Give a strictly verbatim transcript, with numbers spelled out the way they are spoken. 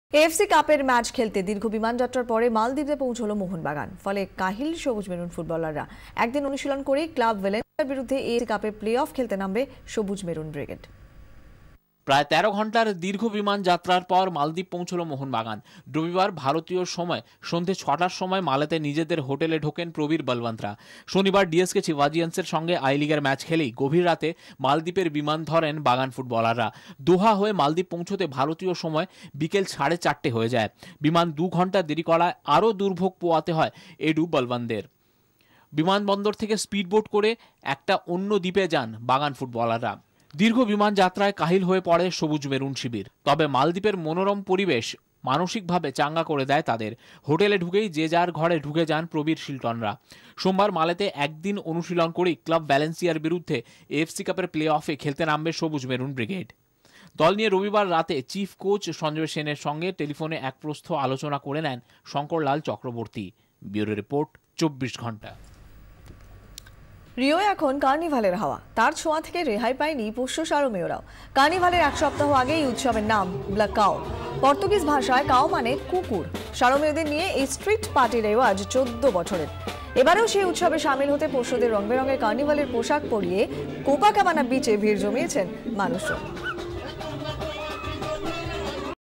AFC কাপের match খেলতে দীর্ঘ বিমানযাত্রার পরে মালদ্বীপে পৌঁছলো মোহন বাগান। ফলে কাহিল সবুজ মেরুন ফুটবলাররা একদিন অনুশীলন করে ক্লাব ভ্যালেন্সিয়ার বিরুদ্ধে এএফসি কাপের প্লে অফ খেলতে নামবে সবুজ মেরুন ব্রিগেড। প্রায় তেরো ঘন্টার দীর্ঘ বিমান যাত্রার পর মালদ্বীপ পৌঁছল মোহনবাগান। রবিবার ভারতীয় সময় সন্ধে ছটার সময় মালেতে নিজেদের হোটেলে ঢোকেন প্রবীর বলবন্তরা। শনিবার ডিএসকে চিভাজিয়ান্সের সঙ্গে আই লিগের ম্যাচ খেলেই গভীর রাতে মালদ্বীপের বিমান ধরেন বাগান ফুটবলাররা। দোহা হয়ে মালদ্বীপ পৌঁছতে ভারতীয় সময় বিকেল সাড়ে চারটে হয়ে যায়। বিমান দু ঘন্টা দেরি করায় আরও দুর্ভোগ পোয়াতে হয় এডু বলবন্দের। বিমানবন্দর থেকে স্পিডবোট করে একটা অন্য দ্বীপে যান বাগান ফুটবলাররা। দীর্ঘ বিমান যাত্রায় কাহিল হয়ে পড়ে সবুজ মেরুন শিবির। তবে মালদ্বীপের মনোরম পরিবেশ মানসিকভাবে চাঙ্গা করে দেয় তাদের। হোটেলে ঢুকেই যে যার ঘরে ঢুকে যান প্রবীর শিল্টনরা। সোমবার মালেতে একদিন অনুশীলন করেই ক্লাব ভ্যালেন্সিয়ার বিরুদ্ধে এএফসি কাপের প্লে অফে খেলতে নামবে সবুজ মেরুন ব্রিগেড। দল নিয়ে রবিবার রাতে চিফ কোচ সঞ্জয় সেনের সঙ্গে টেলিফোনে এক প্রস্থ আলোচনা করে নেন শঙ্করলাল চক্রবর্তী। ব্যুরো রিপোর্ট, চব্বিশ ঘন্টা। রিও এখন কার্নিভালের হাওয়া। তার ছোঁয়া থেকে রেহাই পায়নি পোষ্য সারমেয়রাও। কার্নিভালের এক সপ্তাহ আগে এই উৎসবের নাম ব্লাকাও। পর্তুগিজ ভাষায় কাও মানে কুকুর। সারমেয়দের নিয়ে এই স্ট্রিট পার্টির রেওয়াজ চোদ্দ বছরের। এবারেও সেই উৎসবে সামিল হতে পোষ্যদের রং বেরঙের কার্নিভালের পোশাক পরিয়ে কোপাকাবানা বিচে ভিড় জমিয়েছেন মানুষজন।